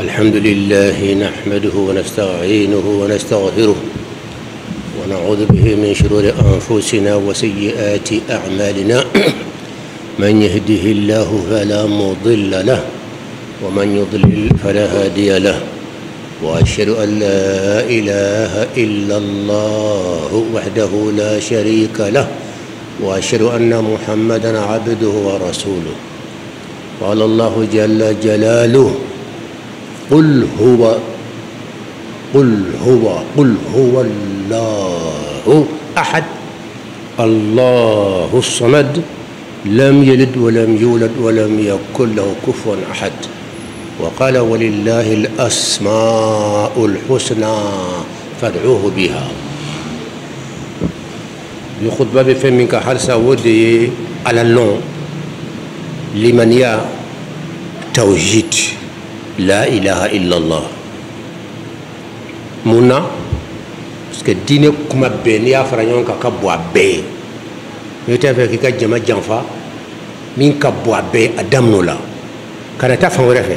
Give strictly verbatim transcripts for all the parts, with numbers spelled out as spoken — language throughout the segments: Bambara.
الحمد لله نحمده ونستعينه ونستغفره ونعوذ به من شرور أنفسنا وسيئات أعمالنا من يهده الله فلا مضل له ومن يضلل فلا هادي له وأشهد أن لا إله إلا الله وحده لا شريك له وأشهد أن محمدا عبده ورسوله. قال الله جل جلاله: قل هو قل هو قل هو الله أحد الله الصمد لم يلد ولم يولد ولم يكن له كفوا أحد. وقال: ولله الأسماء الحسنى فادعوه بها. بخطبة بفهمك حرسا ودي على اللون لمن يا توحيد لا إله إلا الله منا parce que dine kuma be ni afara nyon ka kabwa be yote fa ki ka jama janfa min kabwa be adam no la kana ta fa wala fe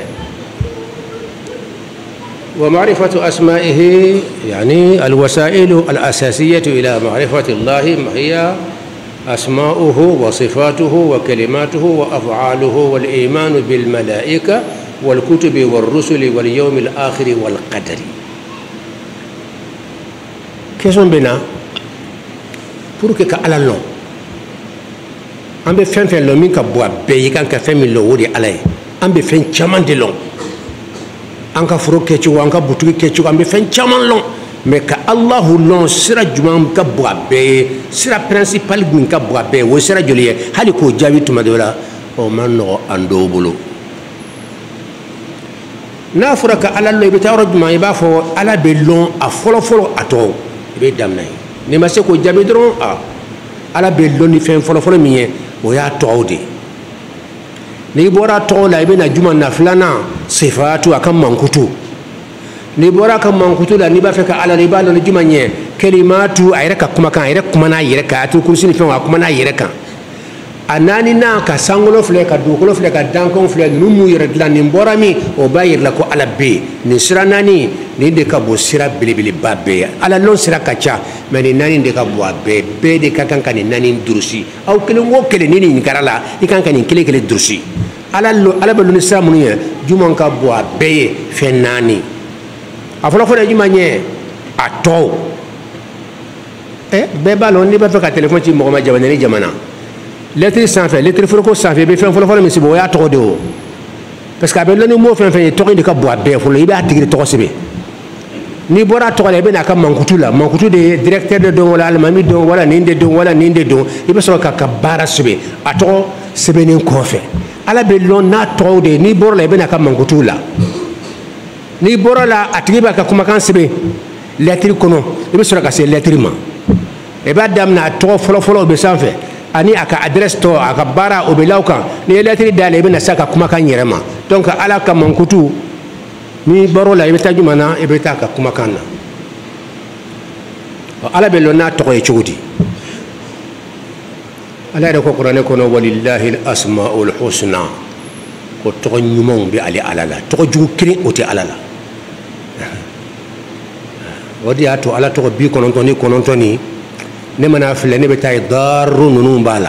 ومعرفة أسمائه يعني الوسائل الأساسية إلى معرفة الله هي أسماؤه وصفاته وكلماته وأفعاله والإيمان بالملائكة والكتب والرسل واليوم الآخر والقدر. كيسون بنا pour que ala lo ambe fen fen lo min ka bo be kan ka fen mi lo wodi alay ambe fen chaman de long anka furo kechu anka butu kechu ambe fen chaman long mais ka Allah long sira jumam ka bo be sira principal min ka bo be wo sira joliye hali ko jawi tuma dola o man no ando bulu na fura ka ala lo be tawra juma iba fo ala be long a folo folo ato be damnay ni ma se ko jabi dron a ala be long ni fen folo folo miye o ya tawdi ni bora tola ibe na juma na fulana sifatu akam mankutu ni bora kam mankutu la ni ba feka ala ni ba lo juma nye kalimatu ayraka kuma kan ayraka kuma na yiraka atu kursi ni fen wa kuma na yiraka anani na ka sangolo fle ka dukolo fle ka dankon fle numu yirla ni bora mi o ba yirla ko ala be ni sira nani ni de ka bo sira bilibili babbe ala lon sira kacha mais ni nani de ka bo be be de ka kan kan ni nani durusi aw kele ngo kele ni ni karala ni kan kan ni kele kele durusi ala lo ala be lo ni sira mun ye jumon ka bo be fe nani afolo fo de juma nye ato eh be ba lo ni ba fe ka telephone ci mo ma jabana ni jamana lettre sans fait lettre foko sans fait be fe folo folo mi sibo ya to de o parce que abe lo ni mo fe fe to ni ka bo be folo ibe atigri to sibe ni bora to le be na ka mankutu la mankutu de directeur de don wala almami don wala ninde don wala ninde don ibe so ka ka bara sibe ato sibe ni ko fe ala be lo na to de ni bora le be na ka mankutu la ni bora la atigiba ka kuma kan sibe lettre kono ibe so ka se lettre ma e ba dam na to folo folo be sans fait ani aka adresse to aka bara o be lawkan ni lettre dale be na saka kuma kan yerema donc ala ka mankutu ni baro la ibeta jumana ibeta ka kuma kanna ala be lona to e chudi ala de ko qur'ane ko no walillahi al-asmaul husna ko to nyumon be ali alala to jugu kiri oti alala wodi ato ala to bi konon toni konon toni ne mana fle ne betay daru nunu bala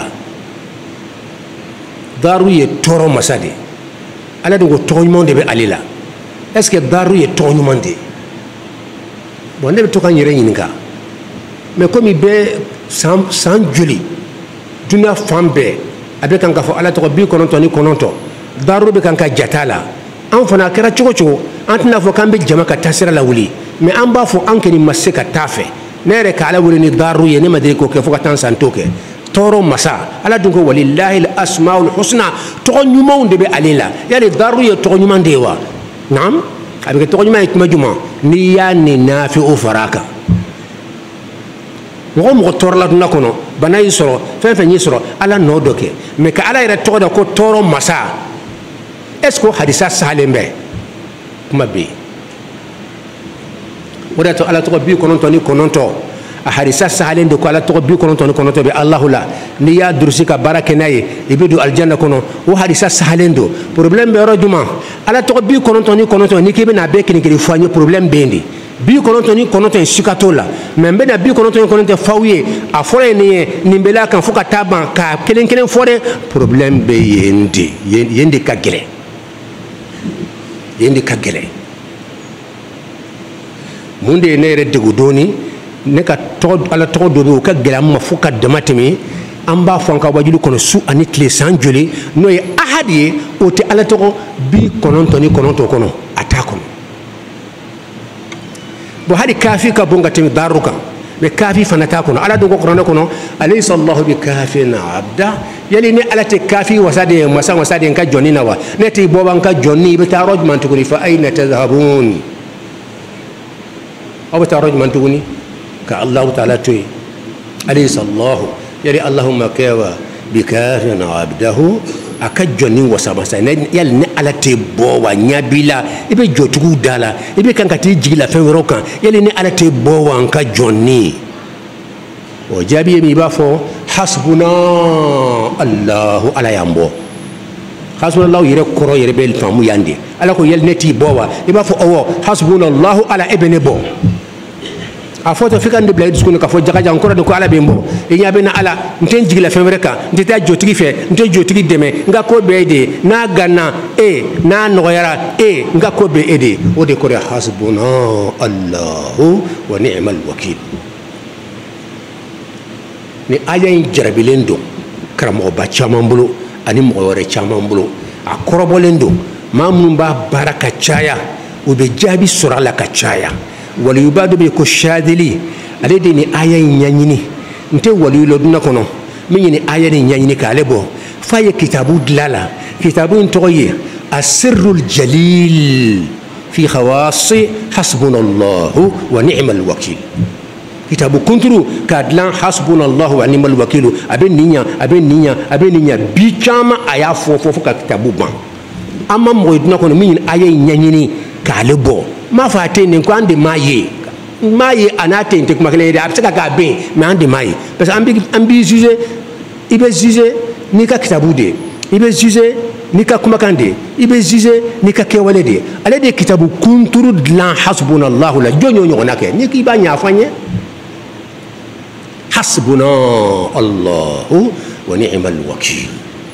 daru ye toro masade ala de ko to nyumon de be alila est-ce que daru ye to nyumon de bon ne be to kan yere nyinga mais comme il be sans sans joli duna fambe abe kan ka fo ala to bi konon toni konon to daru be kan ka jatala an fana kera chogo chogo antna fo kambe jama ka tasira la wuli mais an ba fo an keni maseka tafe nere ka ala wuli ni daru ye ne madri ko ke fo ka tan santoke toro masa ala dunko walillahi al-asmaul husna to nyumon de be alila yani daru ye to nyuman de wa nam abe to nyuma ikma juma ni ya ni nafi o faraka mo mo torla duna kono banay soro fe fe ni soro ala no doke mais ka ala ira to da ko toro masa est-ce que hadisa salembe kuma be wada to ala to bi konon to ni konon to a hadisa sahalen do ko ala to bi kono to kono to be allah la ni ya dursi ka barake nayi ibidu aljanna kono o hadisa sahalen do problème be rojuma ala to bi kono to ni kono to ni ke be na be kini kiri fanyo problème bendi bi kono to ni kono to shikatola membe na bi kono to ni kono to fawye a fore ni nimbela kan fuka taban ka kelen kelen fore problème be yendi yendi ka gele yendi ka gele munde ne re degu doni ne ka to ala to do be ka gele amma fuka damatimi amba fonka wajulu kono su ani tile sanjoli no ye ahadi o te ala to bi kono to ni kono to kono atako bo hadi kafi ka bonga timi daruka be kafi fanata kono ala do ko kono kono alaysa allah bi kafin abda yali ni ala te kafi wasade masa wasade ka jonni nawa neti boban ka jonni be taroj man tukuni fa ayna tadhhabun aw taroj man tukuni ka allah ta'ala tuy alaysa allah yali allahumma kawa bi kafin abdahu akajoni wasamasa yal ne ala te bo wa nyabila ibe jotugu dala ibe kankati jigila fewro kan yal ne ala te bo wa anka jonni o jabi mi bafo hasbuna allah ala yambo hasbuna allah yere koro yere bel famu yande ala ko yal neti bo wa ibafo owo hasbuna allah ala ibne bo a foto fikande blay diskuno ka fo jaga jang ko ko ala bembo e nyabe na ala nten jigila femreka nteta jotigi fe nten jotigi deme nga ko beede na ganna e na noyara e nga ko be ede o de ko hasbuna allah wa ni'mal wakil ni ayen jarabilendo karamo ba chamambulo ani mo wore chamambulo a korobolendo mamun ba baraka chaya o be jabi surala ka chaya waliyubadu be ko shadili alede ni aya nyanyini nte waliyulo duna kono mini aya ni nyanyini ka lebo faye kitabu dilala kitabu ntoye asirrul jalil fi khawasi hasbunallahu wa ni'mal wakil kitabu kunturu kadlan hasbunallahu wa ni'mal wakil abe ninya abe ninya abe ninya bi chama aya fofo ka kitabu ban amma mo duna kono mini aya nyanyini ka lebo ma fa tene ko ande maye maye anate inte kuma kele da absaka ka ben mais ande maye parce que ambi ambi juger ibe juger ni ka kitabu de ibe juger ni ka kuma kande ibe juger ni ka kewale de ale de kitabu kunturu lan hasbunallahu la jonyo nyo nake ni ki ba nya fanye hasbuna allah wa ni'mal wakil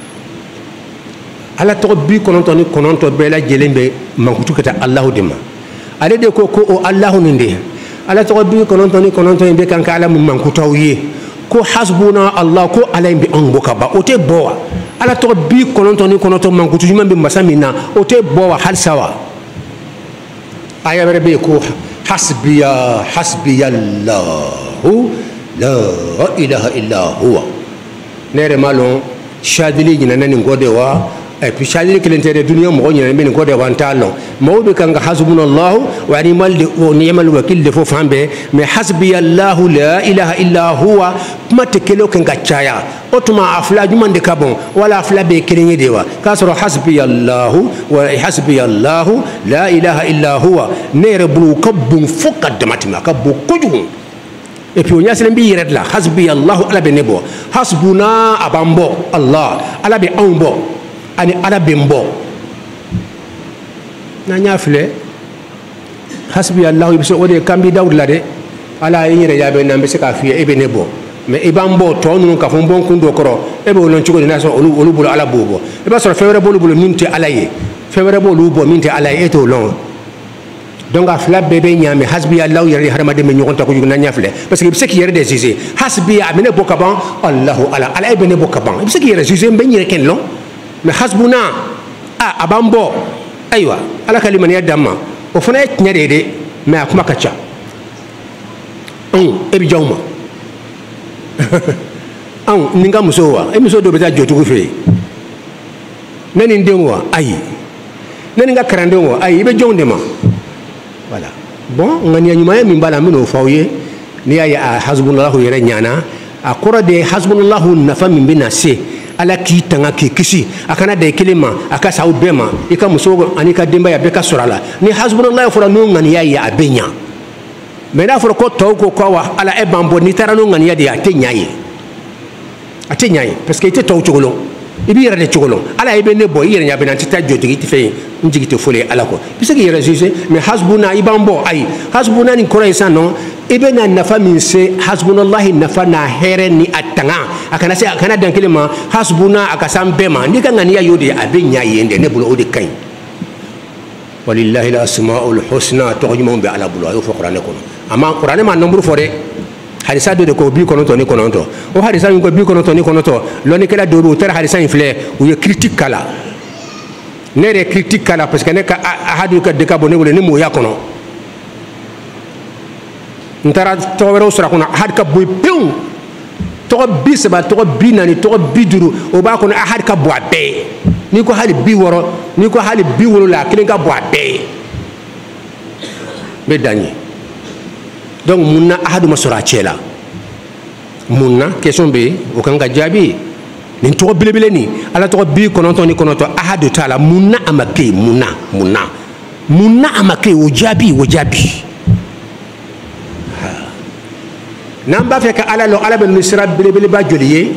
ala to bi kononto ni kononto be la jelembe mankutu kata allah dema ale de ko ko o allah ninde ala to bi kononto ni kononto be kan kala mun mankutawye ko hasbuna allah ko ala bi an boka ba o te bowa ala to bi kononto ni kononto mankutu juma be masamina o te bowa hal sawa aya be ko hasbiya hasbiya allah la ilaha illa huwa nere malon shadili jina nani ngodewa et puis chalir que l'intérêt de l'union mo nyane ben ko de wantalo mawbe kanga hasbunallahu wa ni'mal wa ni'mal wakil de fo fambe mais hasbi allah la ilaha illa huwa mate kelo kanga chaya otuma afla jumande kabon wala afla be kelenye dewa kasro hasbi allah wa hasbi allah la ilaha illa huwa nere bulu kabun fokat de matima kabu koju et puis on y a celle bi red la hasbi allah ala be nebo hasbuna abambo allah ala be ambo ani ala bembo na nyafle hasbi allah biso ode kambi dawd la de ala yire yabe na mbese ka fiye ebe nebo mais ibambo to nunu ka fon bon kundo koro ebe olon chugo na so olu olu bulu ala bobo e ba so fewre bolu bulu minti alaye fewre bolu bo minti alaye eto lon donc afla bebe nyame hasbi allah yare harama de me nyokonta ko na nyafle parce que bise ki yare de jugé hasbi amene bokaban allah ala ala ebe ne bokaban bise ki yare jugé be nyire ken lon mais hasbuna a abambo aywa ala kalima ne yadama o fana nyade de mais akuma kacha on ebi jawma an ninga musowa e muso do beta jotugo fe nani ndengwa ayi nani nga karandengwa ayi be jondema voilà bon ngani nyuma ya mimbala mino fawye ni ya hasbunallahu yere nyana akora de hasbunallahu nafa mimbina se ala ki tanga ki kisi akana de kelema aka saw bema ika muso ani ka demba ya beka sorala ni hasbunallahu fura no ngani ya ya abenya mais n'a fɔra ko tɔw ko ko wa ala e b'an bɔ n'i taara n'o ŋaniya de ye a tɛ ɲa ye a tɛ ɲa ye parce que i tɛ tɔw cogo lɔn i b'i yɛrɛ de cogo lɔn ala i bɛ ne bɔ i yɛrɛ ɲa bɛ na n tɛ taa jɔtigi i tɛ fɛn ye n jigi tɛ fɔli ala kɔ i bɛ se k'i yɛrɛ juger mais hasbuna i b'an bɔ ayi hasbuna nin kɔrɔ ye sisan nɔ i bɛ na nafa min se hasbunallahi nafa n'a hɛrɛ ni a tanga a kana se a kana dan kelen ma hasbuna a ka s'an bɛɛ ma n'i ka ŋaniya y'o de ye a bɛ ɲa yen de ne bolo o de ka ɲi walillahi al-asma'ul husna tɔgɔ ɲumanw bɛ ala bolo a y'o fɔ kuranɛ kɔnɔ ama kuranɛ ma nombre fɔ dɛ hadisa dɔ de ko bi kɔnɔntɔn ni kɔnɔntɔn o hadisa min ko bi kɔnɔntɔn ni kɔnɔntɔn lɔnnikɛla dɔw bɛ yen u taara hadisa in filɛ u ye critique k'a la ne yɛrɛ critique k'a la parce que ne ka ahadu ka de ka bɔ ne bolo ni m'o y'a kɔnɔ n taara tɔgɔ wɛrɛw sɔrɔ a kɔnɔ ahadu ka bɔ yen pewu tɔgɔ bi saba tɔgɔ bi naani tɔgɔ bi duuru o b'a kɔnɔ ahadu ka bɔ a bɛɛ ye n'i ko hali bi wɔɔrɔ n'i ko hali bi wolonwula a kelen ka bɔ a bɛɛ ye n bɛ dan ye donc mun na ahadu ma sɔrɔ a cɛ la mun na question bɛ yen o kan ka jaabi nin tɔgɔ belebele nin ala tɔgɔ bi kɔnɔntɔn ni kɔnɔntɔn ahadu t'a la mun na a ma kɛ yen mun na mun na mun na a ma kɛ yen o jaabi o jaabi n'an b'a fɛ ka ala lɔn ala bɛ nin sira belebeleba joli ye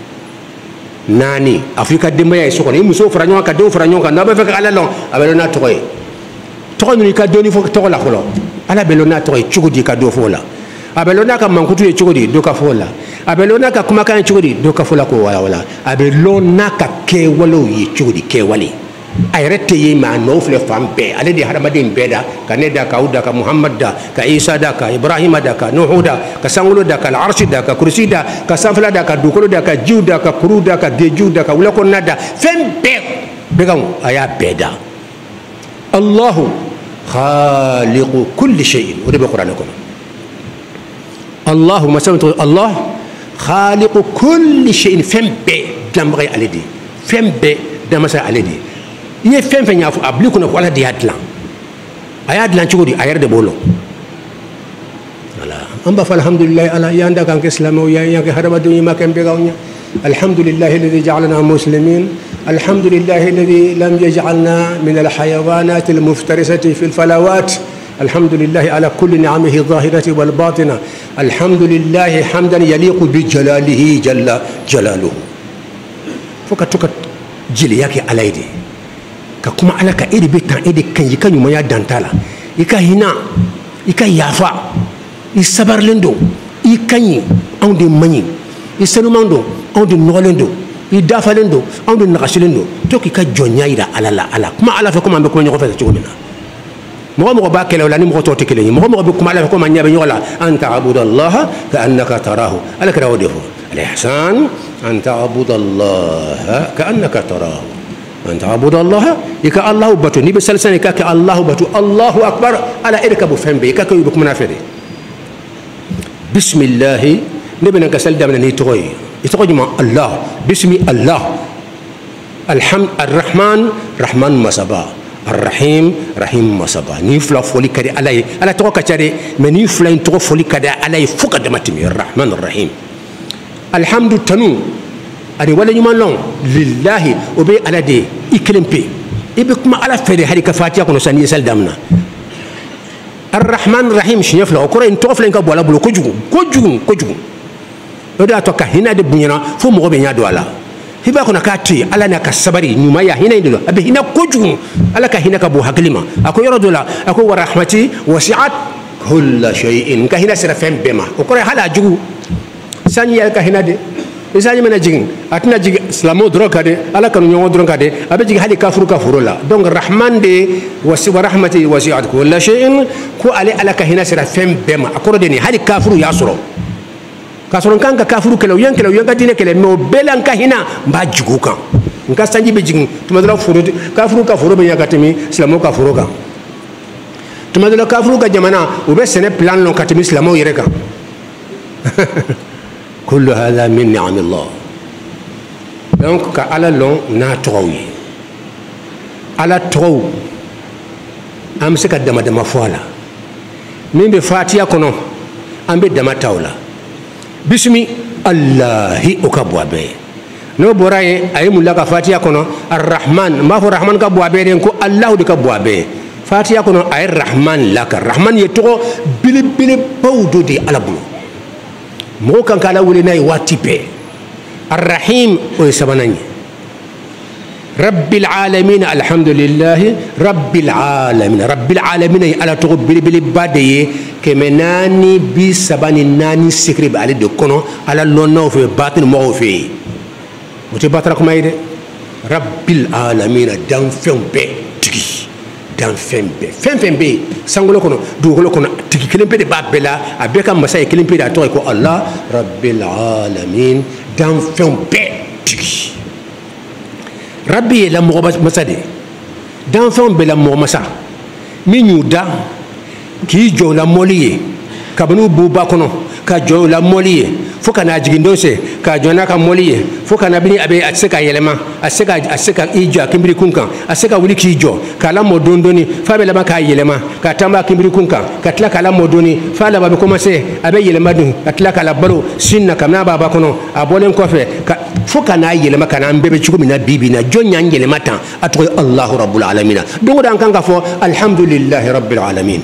naani a fɔ i ka denbaya ye so kɔnɔ i musow fara ɲɔgɔn kan ka denw fara ɲɔgɔn kan n'a b'a fɛ ka ala lɔn a bɛ lɔn n'a tɔgɔ ye tɔgɔ ninnu i ka dɔɔni fɔ tɔgɔ la fɔlɔ ala bɛ lɔn n'a tɔgɔ ye cogo di ka dɔ fɔ o la a bɛ lɔn n'a ka mankutu ye cogo di dɔ ka fɔ o la a bɛ lɔn n'a ka kumakan ye cogo di dɔ ka fɔ la k'o walawala a bɛ lɔn n'a ka kɛwalew ye cogo di kɛwale a yɛrɛ tɛ ye mais a nɔw filɛ fan bɛɛ ale de ye hadamaden bɛɛ da ka ne da k'aw da ka muhamad da ka isa da ka ibrahima da ka nuhu da ka sankolo da ka arsi da ka kurusi da ka sanfɛla da ka dugukolo da ka jiw da ka kuru da ka dejiw da ka wulakɔnɔna da fɛn bɛɛ bɛɛ kan a y'a bɛɛ da allahu khaliqu kulli shay'in o de bɛ kuranɛ kɔnɔ allahu masalan tɔgɔ allah khaliqu kulli shay'in fɛn bɛɛ dilanbaga ye ale de ye fɛn bɛɛ dilanmasa ye ale de ye i ye fɛn fɛn y'a fɔ a bil'i kunna ko ala de y'a dilan a y'a dilan cogo di a yɛrɛ de b'o lɔn voilà an b'a fɔ alhamdulilayi ala y'an da k'an kɛ silamɛw ye y'an kɛ hadamadenw ye ma kɛ n bɛɛ k'aw ɲɛ alhamdulilahi alladhi ja'alana muslimin alhamdulilahi alladhi lam yaj'alna min alhayawanati almuftarisati fi alfalawat alhamdulilahi ala kulli ni'amihi adh-dhahirati wal batina alhamdulilahi hamdan yaliqu bi jalalihi jalla jalaluhu fo ka to ka jeliya kɛ ala ye de ka kuma ala ka e de bɛ tan e de kan i ka ɲumanya dan t'a la i ka hinɛ i ka yafa i sabarilen don i ka ɲi anw de man ɲi i sanuman don anw de nɔgɔlen don i dafalen don anw de nagasilen don to k'i ka jɔnya yira ala la ala kuma ala fɛ komi an bɛ kuma ɲɔgɔn fɛ cogo min na mɔgɔ mɔgɔ b'a kɛlɛ o la ni mɔgɔ tɔw tɛ kelen ye mɔgɔ mɔgɔ bɛ kuma ala fɛ komi an ɲɛ bɛ ɲɔgɔn la an ta'budallaha ka'annaka tarahu ala kɛra o de fɔ al-ihsan an ta'budallaha ka'annaka tarahu أن تعبد الله إك الله بتو نبي سلسلة إك الله بتو الله أكبر على إرك أبو فهم بي إك يبقى منافري بسم الله نبي نكسل دم نهي تغي يتغي مع الله بسم الله الحمد الرحمن رحمن مصبا الرحيم رحيم مصبا نيفلا فولي كدي علي على تغو كتاري من نيفلا تغو فولي كدي علي فوق دمتمي الرحمن الرحيم الحمد تنو ari wala nyuma long lillahi obe ala de iklempe ibe kuma ala fere hari ka fatiha kono sani sal damna arrahman rahim shnefla okora en toflen ka bola bulo ko jugu ko jugu ko jugu o da to ka hina de bunyana fo mo be nya do ala hiba kono ka ti ala na ka sabari nyuma ya hina indilo abe hina ko jugu ala ka hina ka bo haklima ako yoro dola ako wa rahmati wasi'at kull shay'in ka hina sira fem bema okora hala jugu sani ya ka hina de isaani mana jigin atina jigi islamo dron kade ala kanu nyongo dron kade abe jigi hali kafuru kafuru la donc rahman de wasi wa rahmati wasi'at kull shay'in ko ale ala ka hina sira fem bema akoro de ni hali kafuru ya soro kasoro kan ka kafuru kele yan kele yan ka dine kele no belan ka hina mba jigu kan nka sanji be jigin tuma dala furu kafuru kafuru be yakatimi islamo kafuru kan tuma dala kafuru ka jamana o be sene plan lon katimi islamo yere kan كل هذا من نعم الله donc ka ala lon na tɔgɔw ala tɔgɔw an bɛ se ka dama dama fɔ a la min bɛ fatiya kɔnɔ an bɛ dama ta o la bisimi alahi o ka bɔ a bɛɛ n'o bɔra yen a ye mun la ka fatiya kɔnɔ arrahman n b'a fɔ rahman ka bɔ a bɛɛ de ko alahu de ka bɔ a bɛɛ fatiya kɔnɔ a ye rahman la ka rahman ye tɔgɔ belebelebaw dɔ de ala bolo mɔgɔ kan ka ala wele n'a ye waati bɛɛ arrahim o ye sabanan ye rabbil alamin alhamdulillahi rabbil alamin rabbil alamin ye ala tɔgɔ belebeleba de ye kɛmɛ naani bi saba ni naani sekere bɛ ale de kɔnɔ ala lɔnnaw fɛ batini mɔgɔw fɛ yen o tɛ batara kuma ye dɛ rabbil alamin danfɛnw bɛɛ tigi danfɛn bɛɛ fɛn fɛn bɛ yen sankolo kɔnɔ dugukolo kɔnɔ tigi kelen pe de b'a bɛɛ la a bɛɛ ka masa ye kelen pe de a tɔgɔ ye ko ala rabbil alamin danfɛnw bɛɛ tigi rabbi ye lamɔgɔ masa de danfɛnw bɛɛ lamɔgɔ masa min y'u da k'i jɔ o la mɔli ye kabini u b'u ba kɔnɔ ka jɔ o la mɔli ye fo ka n'a jigin don se k'a jɔ n'a ka mɔli ye fo ka na bini a bɛ a tɛ se ka yɛlɛma a tɛ se ka a tɛ se ka i jɔ a kinbirikun kan a tɛ se ka wuli k'i jɔ k'a lamɔ dɔɔni dɔɔni f'a bɛ laban k'a yɛlɛma k'a taama a kinbirikun kan ka tila k'a lamɔ dɔɔni f'a laban bɛ commencer a bɛ yɛlɛma dun ka tila k'a labalo sin na kabini a b'a ba kɔnɔ a bɔlen kɔfɛ ka fo ka n'a yɛlɛma ka na an bɛɛ bɛ cogo min na bi bi in na jɔn y'an yɛlɛma tan a tɔgɔ ye alahu rabbul alamin don o don an kan ka fɔ alhamdulillahi rabbil alamin.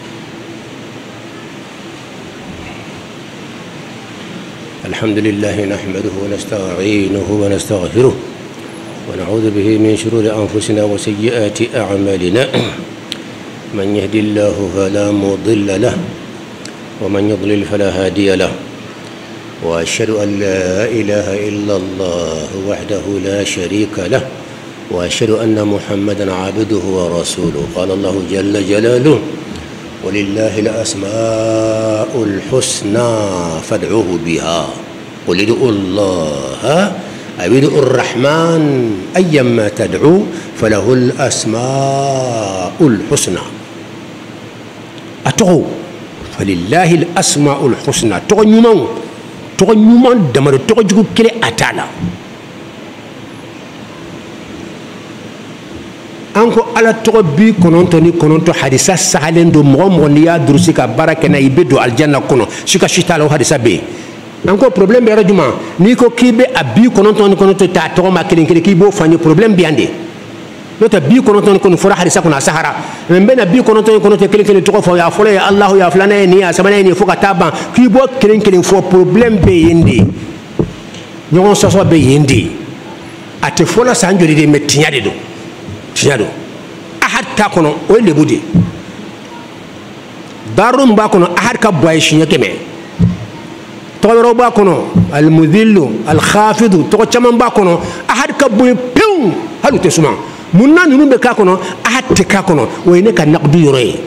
الحمد لله نحمده ونستعينه ونستغفره ونعوذ به من شرور أنفسنا وسيئات أعمالنا من يهد الله فلا مضل له ومن يضلل فلا هادي له وأشهد أن لا إله إلا الله وحده لا شريك له وأشهد أن محمدا عبده ورسوله قال الله جل جلاله ولله الأسماء الحسنى فادعوه بها قل ادعوا الله أو ادعوا الرحمن أيما تدعو فله الأسماء الحسنى أتعو فلله الأسماء الحسنى تغ نيمان تغ نيمان دمر تغ جوكو كلي أتالا anko ala togo bi kononto ni kononto hadisa sahalen do mo mo ni ya durusi ka baraka na ibedo aljanna kono shika shita lo hadisa be anko problem be rajuma ni ko kibe abi kononto ni kononto ta togo ma kelin kelin kibo fanyi problem bi ande nota bi kononto ni kono fura hadisa kono sahara membe na bi kononto ni kononto kelin kelin togo fo ya folo ya allah ya fulana ni ya sabana ni fuka taban kibo kelin kelin fo problem be yende nyon soso be yende ate fola sanjori de metinya de do tiɲɛ don ahad t'a kɔnɔ o ye lebu de ye baaro min b'a kɔnɔ ahad ka bon a ye siɲɛ kɛmɛ tɔgɔ wɛrɛw b'a kɔnɔ alimudilu alhafidu tɔgɔ caman b'a kɔnɔ ahad ka bon ye pewu hali u tɛ suma mun na ninnu bɛ k'a kɔnɔ ahad tɛ k'a kɔnɔ o ye ne ka nakudu yɔrɔ ye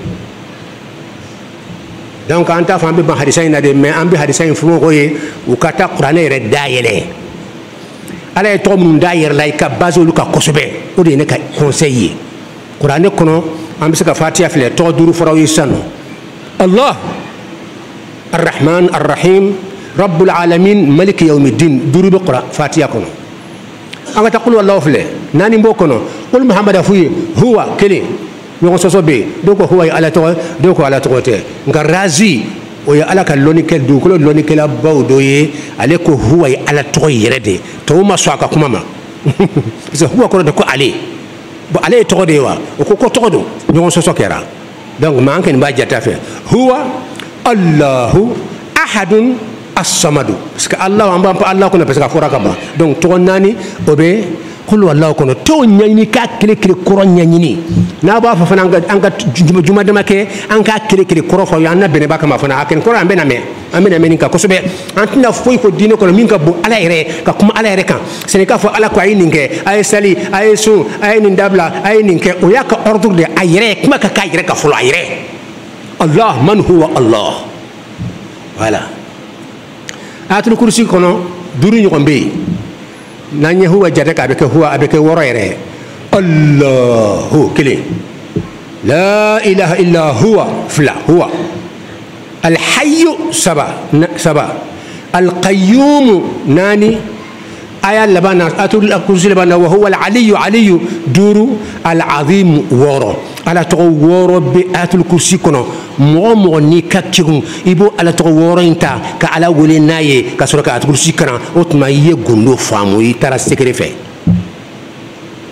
donc an t'a fɔ an bɛ ban hadisa in na de mais an bɛ hadisa in fɔ mɔgɔw ye u ka taa kuranɛ yɛrɛ dayɛlɛ ala ye tɔgɔ minnu d'a yɛrɛ la i ka base olu kan kosɛbɛ o de ye ne ka conseil ye kuranɛ kɔnɔ an bɛ se ka fatiha filɛ tɔgɔ duuru fɔra aw ye sisan nɔ allah arrahman arrahim rabbul alamin maliki yawmiddin duuru bɛ kɔrɔ fatiha kɔnɔ an ka taa kulu alahu filɛ naani b'o kɔnɔ kulu muhamadu f'u ye huwa kelen ɲɔgɔn sɔsɔ bɛ yen dɔw ko huwa ye ala tɔgɔ dɔw ko ala tɔgɔ tɛ nka razi o ye ala ka lɔnnikɛ dugukolo lɔnnikɛla baw dɔ ye ale ko huwa ye ala tɔgɔ yɛrɛ de tɔw ma sɔn a ka kuma ma parce que huwa kɔrɔ de ko ale bon ale ye tɔgɔ de ye wa o ko ko tɔgɔ don ɲɔgɔn sɔsɔ kɛra donc maa an kɔni b'a jate fɛ huwa allahu ahadun asamadu parce que ala an b'an pan ala kɔnɔ parce que a fɔra ka ban donc tɔgɔ naani o bɛ kulu ala kɔnɔ t'o ɲɛɲini k'a kele kele kɔrɔ ɲɛɲini n'a b'a fɔ fana an ka juma dama kɛ an k'a kele kele kɔrɔ fɔ an na bɛnɛba kama fana a kɛnɛ kɔrɔ an bɛ na mɛn an bɛ na mɛn nin kan kosɛbɛ an tɛna foyi fɔ diinɛ kɔnɔ min ka bon ala yɛrɛ ka kuma ala yɛrɛ kan sani k'a fɔ ala ko a ye nin kɛ a ye sali a ye sun a ye nin dabila a ye nin kɛ o y'a ka ordre de a yɛrɛ kuma ka k'a yɛrɛ ka fɔlɔ a yɛrɛ allah man huwa allah voilà ayatul kursi kɔnɔ duuru ɲɔgɔn bɛ yen n'an ye huwa jate k'a bɛ kɛ huwa a bɛ kɛ wɔɔrɔ yɛrɛ allahu kelen la ilaha illa huwa fila huwa alhayyu saba saba alqayyumu naani aya laban na ayatul kursi laban na wa huwa alaliyu aliyu duuru alazimu wɔɔrɔ ala tɔgɔ wɔɔrɔ bɛ ayatul kursi kɔnɔ mɔgɔ mɔgɔ n'i ka kɛgun i b'o ala tɔgɔ wɔɔrɔ in ta ka ala wele n'a ye ka sɔrɔ ka ayatul kursi karan o tuma i ye gundo faamu i taara sekere fɛ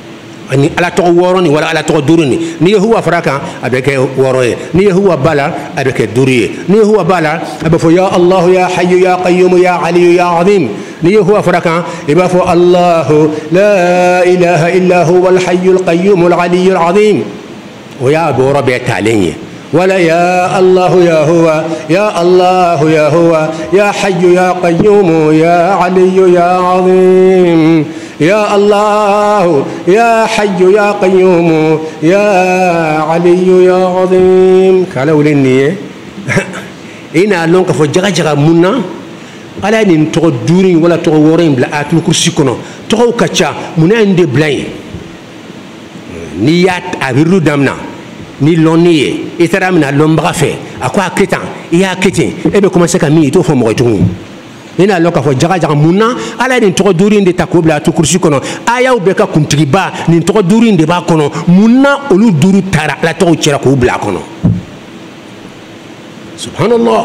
ni ala tɔgɔ wɔɔrɔ ni wala ala tɔgɔ duuru ni ni yehuwa fara kan a bɛ kɛ wɔɔrɔ ye ni yehuwa b'a la a bɛ kɛ duuru ye ni yehuwa b'a la a bɛ fɔ ya allahu ya hayyu ya qayyum ya aliyu ya azim ni yehuwa fara kan i b'a fɔ allahu la ilaha illa huwa alhayyu alqayyum alaliyu alazim o y'a wɔɔrɔ bɛɛ taalen ye ولا يا الله يا هو يا الله يا هو يا حي يا قيوم يا علي يا عظيم يا الله يا حي يا قيوم يا علي يا عظيم قالوا لي إنا لونك فجأة جرى منا على أن تقدرين ولا تقورين بلا أكل كرسي كنا تقو كتشا منا عند بلاي نيات أبيرو دامنا ni lonni ye i taara mina lɔnbaga fɛ a ko a kɛ tan i y'a kɛ ten e bɛ commencer ka min i t'o fɔ mɔgɔ tuguni i n'a lɔn k'a fɔ jaga jaga mun na ala ye nin tɔgɔ duuru in de ta k'o bila a to kurusi kɔnɔ ayaw bɛɛ ka kuntigiba nin tɔgɔ duuru in de b'a kɔnɔ mun na olu duuru taara ala tɔgɔw cɛra k'o bila a kɔnɔ subhanallah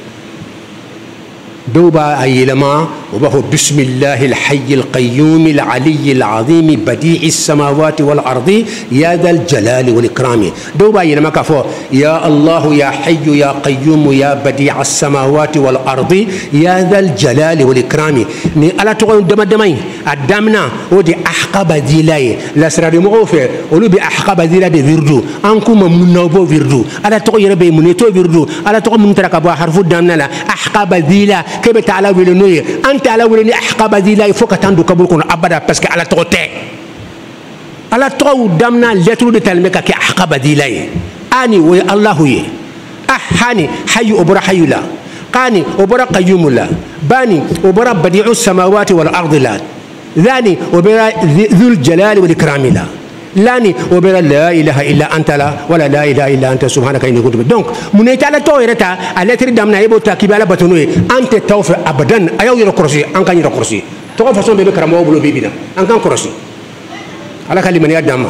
dɔw b'a a yɛlɛma o b'a fɔ bisimilahi alhayyi alqayyumi alaliyi alazimi badi'i samawati wal ardi ya dal jalali wal ikrami dɔw b'a yɛlɛma k'a fɔ ya allahu ya hayyu ya qayyumu ya badi'a samawati wal ardi ya dal jalali wal ikrami ni ala tɔgɔ dama dama in a damina o de ahqaba dila ye lasirari mɔgɔw fɛ olu bɛ ahqaba dila de wirdu an k'u ma mun na o b'o wirdu ala tɔgɔ yɛrɛ bɛ yen mun ye t'o wirdu ala tɔgɔ mun taara ka bɔ a harifu damina la ahqaba dila k'e bɛ taa ala wele n'o ye an tɛ ala wele ni ahqaba dila il faut ka taa don kaburu kɔnɔ abada parce que ala tɔgɔ tɛ ala tɔgɔw damina lɛturu de talen bɛ ka kɛ ahqaba dila ye ani o ye alahu ye ahani hayu o bɔra hayu la qani o bɔra qayyumu la bani o bɔra badi'u samawati wal ardi la ذاني وبرا ذو الجلال والإكرام لا لاني وبرا لا إله إلا أنت لا ولا لا إله إلا أنت سبحانك إني كنت دونك من يتعالى تويرتا على تري دامنا يبو تاكيب على بتنوي أنت توفى أبدا أيو يرو كرسي أنك يرو كرسي توقف فصون بيبي كرامو بلو بيبينا أنك كرسي على كلمة يا دام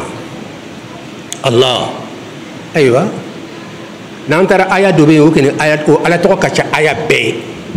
الله أيوة نعم ترى آيات دوبي وكني آيات على توقع آيات بي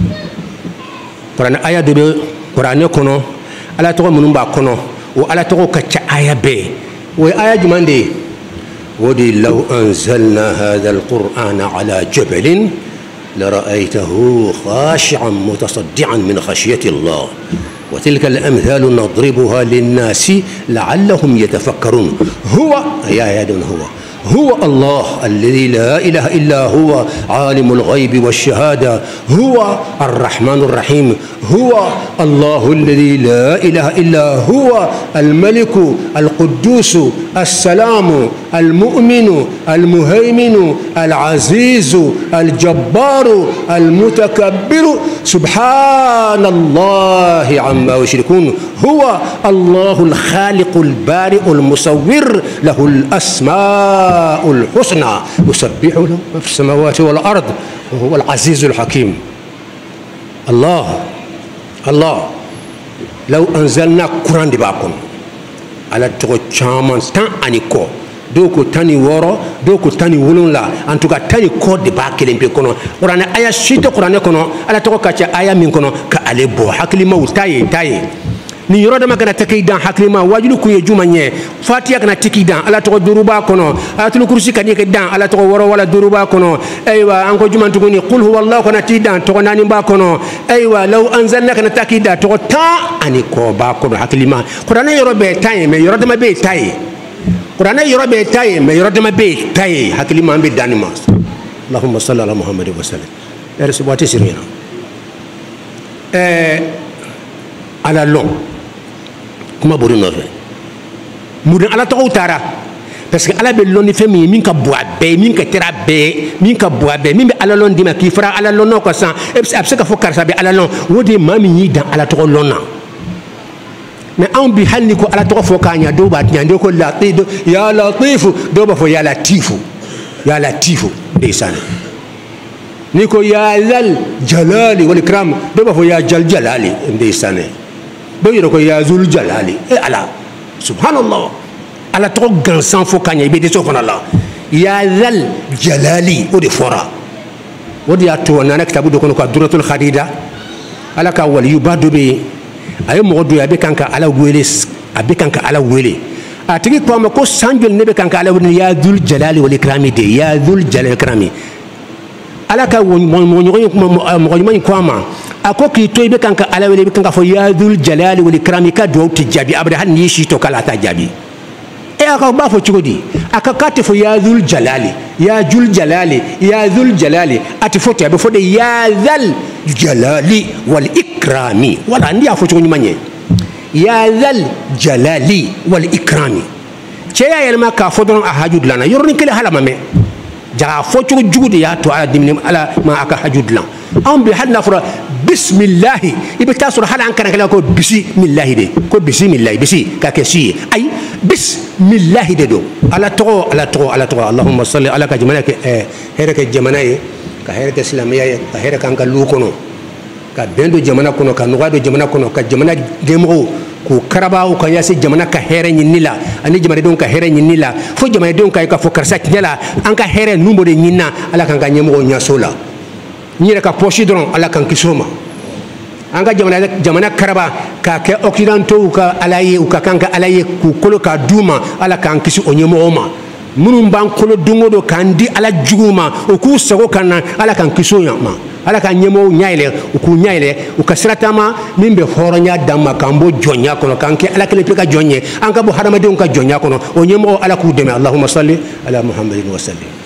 قرآن آيات دوبي قرآن يكونو ala tɔgɔ minnu b'a kɔnɔ o ala tɔgɔ ka ca aya bɛɛ o ye aya jumɛn de ye o de law anzalna hadha alqur'ana ala jabalin lara'aytahu khashi'an mutasaddi'an min khashyati Allah wa tilka al-amthalu nadribuha lin-nasi la'allahum yatafakkarun huwa ya yadun huwa هو الله الذي لا إله إلا هو عالم الغيب والشهادة هو الرحمن الرحيم هو الله الذي لا إله إلا هو الملك القدوس السلام المؤمن المهيمن العزيز الجبار المتكبر سبحان الله عما يشركون هو الله الخالق البارئ المصور له الأسماء الحسنى يسبح له في السماوات والأرض وهو العزيز الحكيم الله الله لو أنزلنا قرآن دباكم على تغشامان تان أنيكو دوكو تاني ورو دوكو تاني ولون لا أنتوكا تاني كود دباكلين بيكونو قرآن آية شيت قرآن كونو على تغكا آية من كونو كألبو حكلي مو تاي تاي ni yoro dama kana takay dan haklima wajulu ku ye juma nye fatiha kana tiki dan ala to duruba kono atul kursi kani ke dan ala to woro wala duruba kono aywa anko juma tuguni qul huwallahu kana ti dan to nani ba kono aywa law anzalna kana taki da to ta ani ko ba kono haklima qur'an yoro be tay me yoro dama be tay qur'an yoro be tay me yoro dama be tay haklima be danima allahumma salli ala muhammad wa sallam ya rasulati sirina eh ala long kuma bori nɔfɛ mun ala tɔgɔw taara parce que ala bɛ lɔnni fɛn min ye min ka bon a bɛɛ min ka teri a bɛɛ min ka bon a bɛɛ min bɛ ala lɔn d'i ma k'i fara ala lɔnnaw kan sisan a bɛ se ka fɔ karisa bɛ ala lɔn o de ye maa min y'i dan ala tɔgɔ lɔn na mais anw bi hali ni ko ala tɔgɔ fɔ k'a ɲa dɔw b'a tiɲɛ dɔw ko lati ya latifu dɔw b'a fɔ ya latifu ya latifu de sanni ni ko ya lal jalali wal ikram dɔw b'a fɔ ya jal jalali de sanni dɔw yɛrɛ ko ya zul jalali e ala subhanallah ala tɔgɔ gansan fo ka ɲɛ i bɛ dɛsɛ o fana la ya lal jalali o de fɔra o de y'a to a nana kitabu dɔ kɔnɔ ko duratul khadida ala ka waliyuba dɔ bɛ yen a ye mɔgɔ dɔ ye a bɛ kan ka ala wele a bɛ kan ka ala wele atigi ko ma ko sanjol ne be kan ka ala woni ya dhul jalali wal ikrami de ya dhul jalali wal ikrami ala ka mo mo nyoy ko mo mo ko ma ako ki to be kan ka ala wele be kan ka fo ya dhul jalali wal ikrami ka do ti jabi abada han ni shi to kala ta jabi e aka ba fo chugodi aka kate fo ya dhul jalali ya jul jalali ya dhul jalali ati fo te be fo de ya dhal jalali wal ikrami wala ndi afo chugoni manye ya dhal jalali wal ikrami cheya yelma ka fo don ahajud lana yorni kele halama me jara fo chugo jugudi ya to ala dimni ala ma aka hajud lan am bi hadna fura bismillah ibe tasur hala an kana kala ko bismillah de ko bismillah bisi ka kesi ay bismillah de do ala to ala to ala to allahumma salli ala ka jamana ke here ke jamana ye ka here ke islamiyya ka here kan ka lu kono ka bendo jamana kono ka nugado jamana kono ka jamana demo ko karabaaw kan yasi jamana ka here nyinila ani jamana don ka here nyinila fo jamana don ka ka fo karsa nyala an ka here numbo de nyina ala kan ka nyemo nyasola nyira ka poshi don ala kan kisoma an ka jamana jamana karaba ka ke occidental ka alaye ka kan ka alaye ku kolo ka duma ala kan kisu onyemo ma munum ban kolo dungodo kan di ala juguma o ku sago kan ala kan kiso ma ala ka nyemo nyaile ku nyaile u kasratama mimbe horonya damma kambo jonya kono kanke ala kele peka jonye an ka bo hadama de on ka jonya kono o nyemo ala ku deme allahumma salli ala muhammadin wa sallim.